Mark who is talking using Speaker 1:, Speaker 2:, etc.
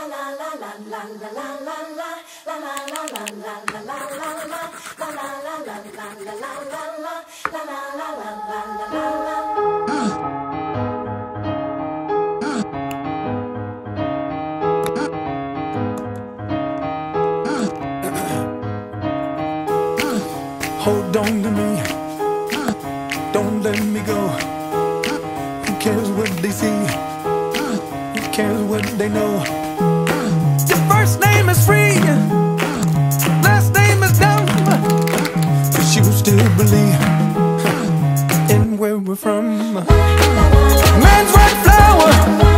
Speaker 1: Hold on to me, don't let me go. Who cares what they see? Who cares what they know? Your first name is free, last name is dumb, but you still believe in where we're from. Man's white flower